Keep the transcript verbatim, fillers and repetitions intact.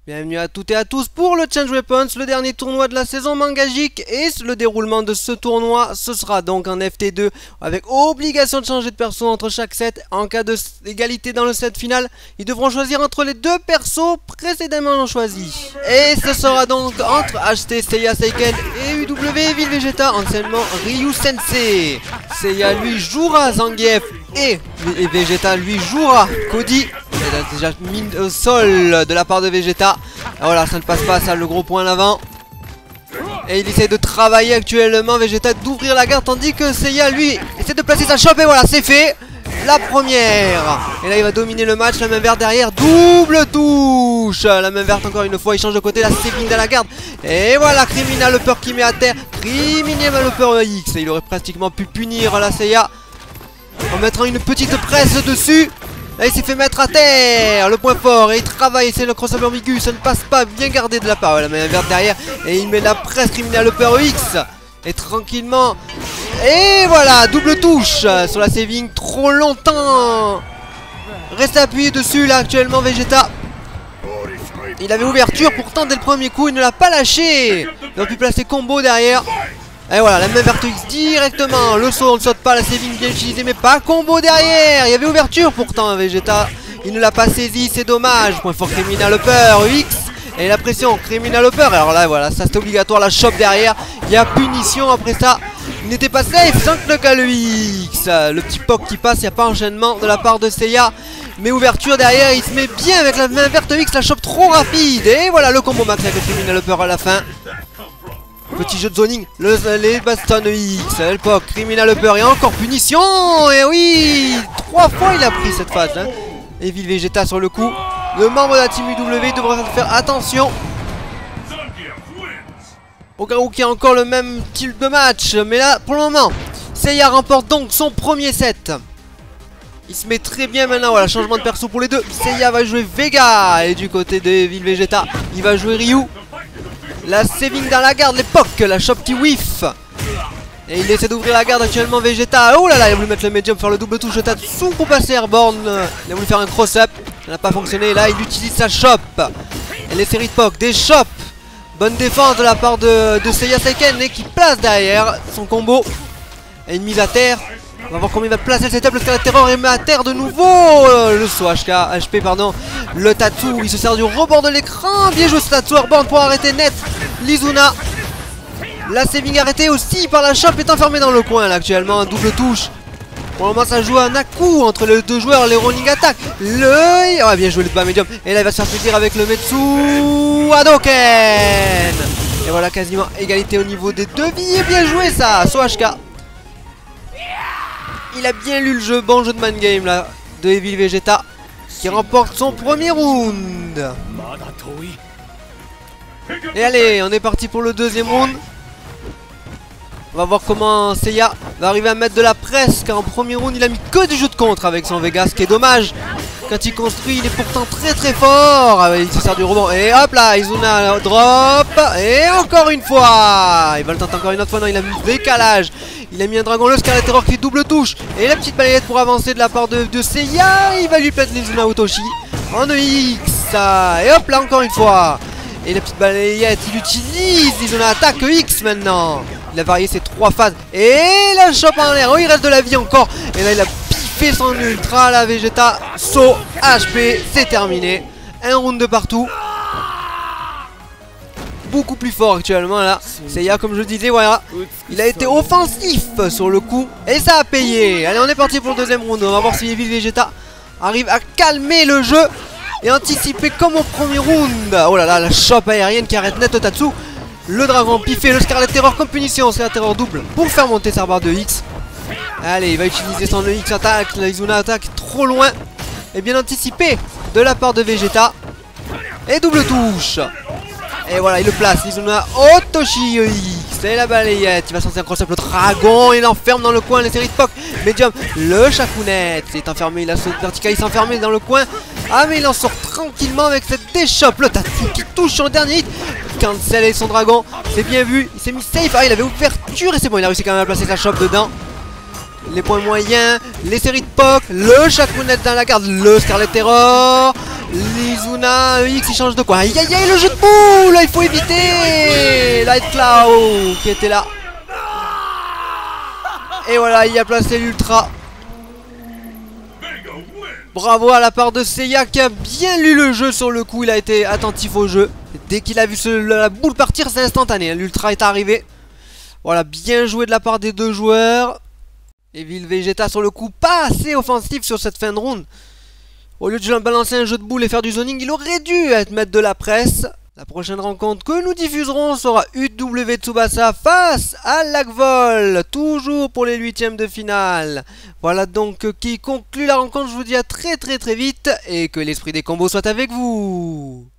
Bienvenue à toutes et à tous pour le Change Weapons, le dernier tournoi de la saison Mangagique. Et le déroulement de ce tournoi, ce sera donc un F T deux avec obligation de changer de perso entre chaque set. En cas d'égalité dans le set final, ils devront choisir entre les deux persos précédemment choisis. Et ce sera donc entre H T Seiya Seiken et U W Evil Vegeta, anciennement Ryu Sensei. Seiya lui jouera Zangief et Vegeta lui jouera Cody. Il a déjà mis au sol de la part de Vegeta. Ah, voilà, ça ne passe pas, ça, le gros point en avant. Et il essaie de travailler actuellement, Vegeta, d'ouvrir la garde, tandis que Seiya, lui, essaie de placer sa chope. Et voilà, c'est fait. La première. Et là, il va dominer le match. La main verte derrière, double touche. La main verte encore une fois, il change de côté. La Seving dans la garde. Et voilà, Criminal Upper qui met à terre. Criminal Upper X. Et il aurait pratiquement pu punir la Seiya en mettant une petite presse dessus. Là, il s'est fait mettre à terre, le point fort, et il travaille, c'est le crossover ambigu, ça ne passe pas, bien gardé de la part. La main verte derrière, et il met la presse Criminal Upper X, et tranquillement, et voilà, double touche sur la saving, trop longtemps. Reste appuyé dessus là actuellement Vegeta. Il avait ouverture, pourtant dès le premier coup, il ne l'a pas lâché. Il aurait pu placer combo derrière. Et voilà, la main verte X directement. Le saut, on ne saute pas, la saving bien utilisée, mais pas combo derrière. Il y avait ouverture pourtant, Vegeta. Il ne l'a pas saisi, c'est dommage. Point fort Criminal Upper X. Et la pression Criminal Upper. Alors là, voilà, ça c'est obligatoire, la chope derrière. Il y a punition après ça. Il n'était pas safe, sans que le X. Le petit poke qui passe, il n'y a pas enchaînement de la part de Seiya. Mais ouverture derrière, il se met bien avec la main verte X, la chope trop rapide. Et voilà le combo max avec le Criminal Upper à la fin. Petit jeu de zoning, le, les bastons X, le P O C, Criminal Upper et encore punition. Et oui, trois fois il a pris cette phase hein. Evil Vegeta sur le coup. Le membre de la team U W devra faire attention au cas où il y a encore le même type de match. Mais là, pour le moment, Seiya remporte donc son premier set. Il se met très bien maintenant, voilà, changement de perso pour les deux. Seiya va jouer Vega et du côté de Evil Vegeta, il va jouer Ryu. La saving dans la garde, l'époque, la chope qui whiff. Et il essaie d'ouvrir la garde actuellement Vegeta. Oh là là, il a voulu mettre le medium, faire le double touche Tatsu pour passer airborne. Il a voulu faire un cross-up, ça n'a pas fonctionné. Là, il utilise sa chope. Et les séries de P O C, des chopes. Bonne défense de la part de, de Seiya Seiken et qui place derrière son combo. Et une mise à terre. On va voir comment il va placer le setup, le Scarlet Terror et met à terre de nouveau le saut H K, H P pardon. Le Tatsu, il se sert du rebord de l'écran. Bien joué ce Tatsu airborne pour arrêter net l'Izuna. La saving arrêtée aussi par la chope est enfermée dans le coin là actuellement, double touche. Pour le moment ça joue à Naku entre les deux joueurs, les rolling attack. Le... Oh, bien joué le bas médium. Et là il va se faire plaisir avec le Metsu Hadoken. Et voilà quasiment égalité au niveau des deux vies. Bien joué ça, saut H K. Il a bien lu le jeu, bon jeu de man game là de Evil Vegeta qui remporte son premier round. Et allez, on est parti pour le deuxième round. On va voir comment Seiya va arriver à mettre de la presse, car en premier round il a mis que du jeu de contre avec son Vega, ce qui est dommage. Quand il construit, il est pourtant très très fort. Il se sert du rebond. Et hop là, Izuna drop. Et encore une fois. Il va le tenter encore une autre fois. Non, il a mis décalage. Il a mis un dragon, le Scarlet Terror qui fait double touche. Et la petite balayette pour avancer de la part de, de Seiya. Il va lui placer l'Izuna Otoshi en E X. Et hop là, encore une fois. Et la petite balayette, il utilise l'Izuna attaque E X maintenant. Il a varié ses trois phases. Et la chope en l'air. Oh, il reste de la vie encore. Et là, il a fait son ultra, la Vegeta, saut, H P, c'est terminé. Un round de partout. Beaucoup plus fort actuellement là. Seiya, comme je disais, voilà. Il a été offensif sur le coup. Et ça a payé. Allez, on est parti pour le deuxième round. On va voir si Evil Vegeta arrive à calmer le jeu et anticiper comme au premier round. Oh là là, la chope aérienne qui arrête net Tatsu. Le dragon piffé, le Scarlet Terror comme punition. Scarlet Terror double pour faire monter sa barre de X. Allez, il va utiliser son E X attaque, la Izuna attaque trop loin et bien anticipé de la part de Vegeta. Et double touche. Et voilà, il le place, Izuna Otoshi E X. Et la balayette, il va sortir un cross-up, le dragon, il enferme dans le coin les séries de P O C. Medium, le Shakunet, c'est enfermé, il a sauté vertical, il s'est enfermé dans le coin. Ah mais il en sort tranquillement avec cette déchoppe. Le Tatsu qui touche sur le dernier hit. Cancel et son dragon, c'est bien vu, il s'est mis safe. Ah, il avait ouverture et c'est bon, il a réussi quand même à placer sa chope dedans. Les points moyens, les séries de P O C, le Shakunet dans la garde, le Scarlet Terror. Lizuna, E X il change de quoi? Aïe aïe aïe, le jeu de boule, là il faut éviter. Light Cloud qui était là. Et voilà, il a placé l'ultra. Bravo à la part de Seiya qui a bien lu le jeu sur le coup, il a été attentif au jeu. Dès qu'il a vu ce, la boule partir, c'est instantané, l'ultra est arrivé. Voilà, bien joué de la part des deux joueurs. Evil Vegeta sur le coup, pas assez offensif sur cette fin de round. Au lieu de balancer un jeu de boule et faire du zoning, il aurait dû être mettre de la presse. La prochaine rencontre que nous diffuserons sera U W Tsubasa face à Lagvol, toujours pour les huitièmes de finale. Voilà donc qui conclut la rencontre, je vous dis à très très très vite et que l'esprit des combos soit avec vous.